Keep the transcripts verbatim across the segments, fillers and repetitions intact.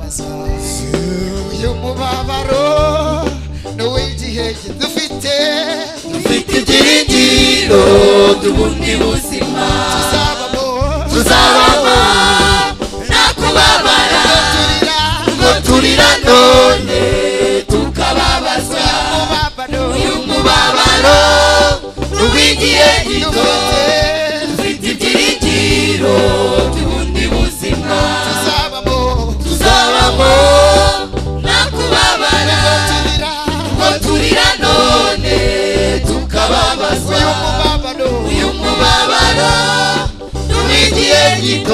kubabazwa uyu mubabaro n'uw'igihe dufite dufite ibyiringiro by'ubundi buzima tuzabamo tuzabamo nta kubabara ngo turira none tukababazwa uyu mubabaro n'uw'igihe gito dufite ibyiringiro by'ubundi buzima tuzabamo tuzabamo nta kubabara ngo turira none tukababazwa uyu mubabaro n'uw'igihe gito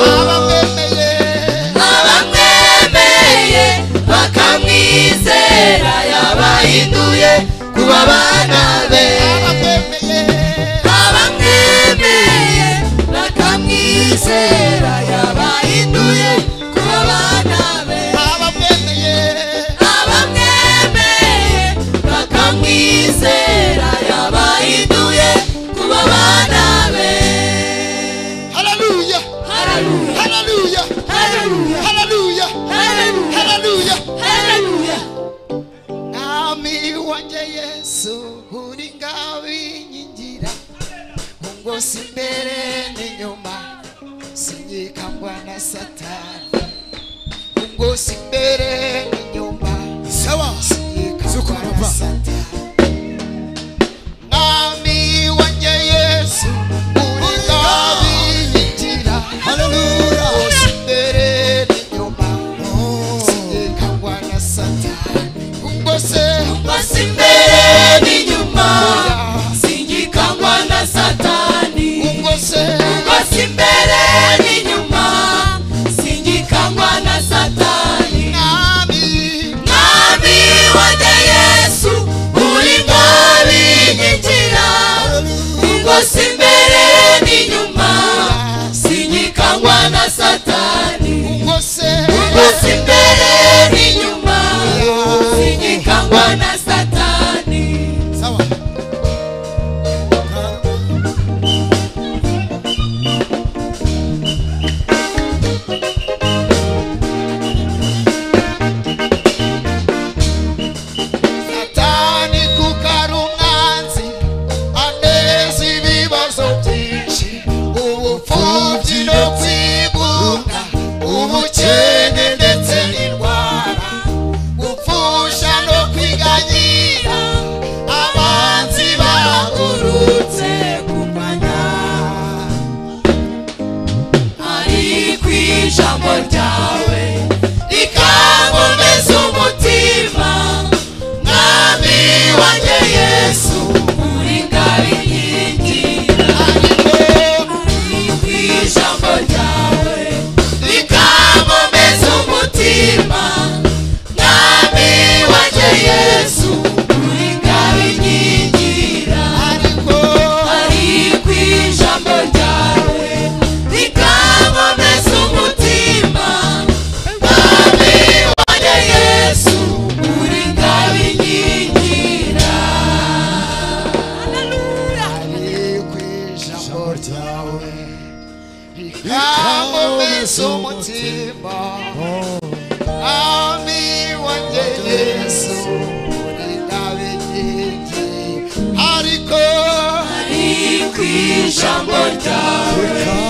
abamwemeye bakamwizera yabahinduye kuba abana be abamwemeye bakamwizera yabahinduye kuba abana be abamwemeye bakamwizera yabahinduye kuba abana be. Hallelujah, hallelujah, hallelujah, hallelujah, hallelujah, hallelujah, hallelujah. Nami wanje Yesu uri ngabinyigira ngo simbere n'inyuma sinyikangwa na Satani ngo simbere n'inyuma sawa sinyikangwa na Satani. Nami wanje Yesu uri ngabinyigira haleluya simbere n'inyuma sinyikangwa na Satani ngo se ngo simbere n'inyuma sinyikangwa na Satani ngo se ngo simbere n'inyuma sinyikangwa na Satani. Nami nami wanje Yesu uri ngabinyigira ngo simbere n'inyuma sinyikangwa na Satani ngo se ngo simbere n'inyuma sinyikangwa na Satani. Sawa Satani kukarumwanzi anezi ibibazo byinshi ubupfubyi no kwigunga ubukene ndetse n'indwara gupfusha no kwiganyira abanzi bahagurutse kurwanya ariko ijambo ryawe rikankomeza umutima. Mwami wanje Yesu uri ngabinyigira ariko ijambo ryawe rikankomeza umutima. Mwami wanje Yesu uri ngabinyigira ariko ariko ijambo ryawe rikankomeza umutima. Mwami wanje Yesu uri ngabinyigira haleluya ariko ijambo ryawe rikankomeza umutima. Mwami wanje Yesu uri ngabinyigira ariko ariko ijambo ryawe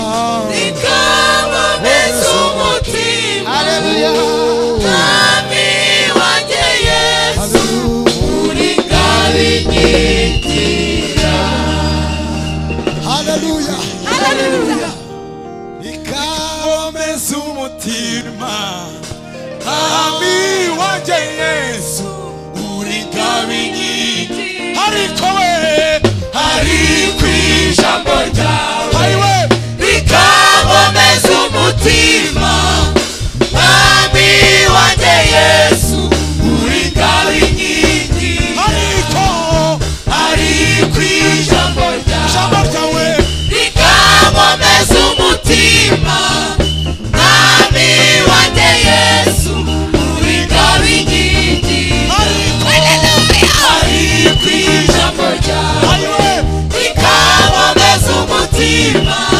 rikankomeza umutima. Haleluya Mwami wanje Yesu uri ngabinyigira haleluya haleluya rikankomeza umutima. Mwami wanje Yesu